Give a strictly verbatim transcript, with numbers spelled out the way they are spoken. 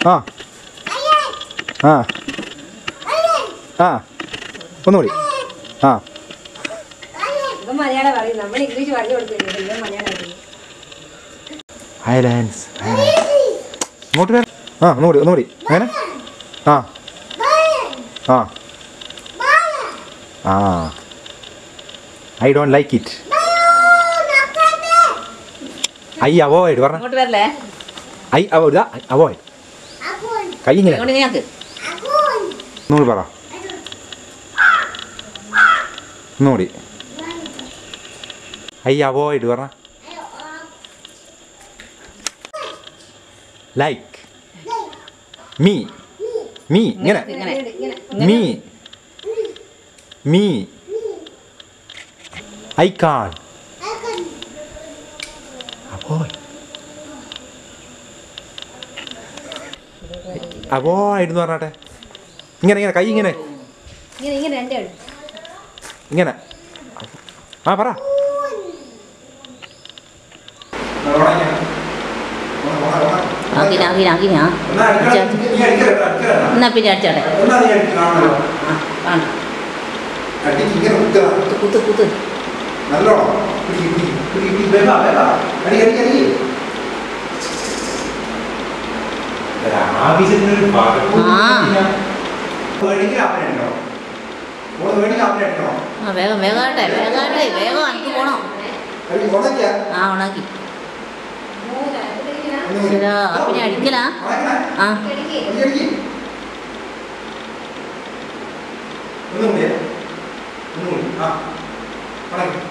ആ ആ ആ ഒന്നുകൂടി ആ മലയാളം പറയും, നമ്മൾ ഇംഗ്ലീഷ് പറഞ്ഞു കൊടുക്കില്ല, മലയാളം. ഐലാൻഡ്സ് ഇങ്ങോട്ട് വരാം. ആ ഒന്നുകൂടി ഒന്നുകൂടി അങ്ങനെ ആ ആ ആ I don't like it. I avoid പറഞ്ഞ ഐ അവോയ്ഡ് അവോയ്ഡ് കൈ ഇങ്ങനെ ഒന്നുകൂടി പറ ഒന്നുകൂടി ഐ അവോയ്ഡ് പറഞ്ഞ ലൈക്ക് മീ മീ ഇങ്ങനെ me me I can avoid avoid എന്ന് പറഞ്ഞാട്ടെ ഇങ്ങനെ ഇങ്ങനെ കൈ ഇങ്ങനെ ഇങ്ങനെ ആ പറ എന്നാ പിന്നെ അടിച്ചോട്ടെ കുത്ത് കുത്ത് ആ വേഗം വേഗാട്ടെ വേഗാട്ടെ വേഗം എനിക്ക് പോണം. ആ ഉണക്കി ശരാ പിന്നെ അടിക്കലാ. ആ ഒന്നും കൂടി ഒന്നും കൂടി ആ